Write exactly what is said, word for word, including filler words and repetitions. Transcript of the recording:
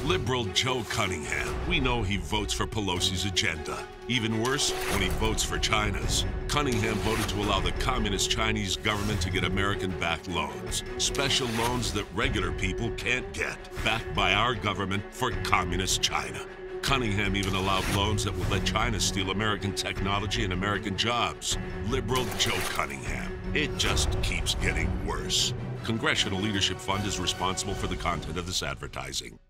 Liberal Joe Cunningham. We know he votes for Pelosi's agenda. Even worse, when he votes for China's. Cunningham voted to allow the communist Chinese government to get American-backed loans. Special loans that regular people can't get. Backed by our government for communist China. Cunningham even allowed loans that would let China steal American technology and American jobs. Liberal Joe Cunningham. It just keeps getting worse. Congressional Leadership Fund is responsible for the content of this advertising.